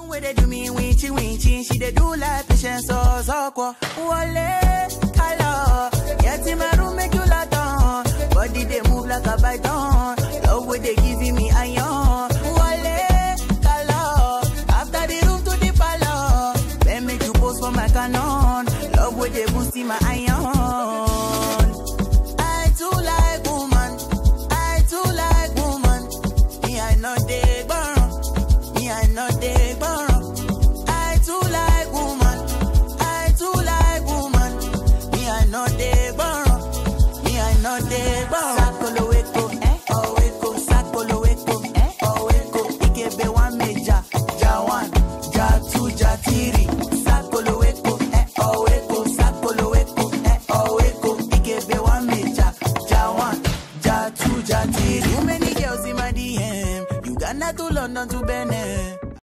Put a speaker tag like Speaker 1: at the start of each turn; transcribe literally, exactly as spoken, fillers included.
Speaker 1: Where they do me winchy winchy, she they do like patience so so kwa. Wale color, get in my room make you like on. Body they move like a python. Love where they giving me iron. Wale color, after the room to the palace. Then make you pose for my canon. Love where they boosting my iron.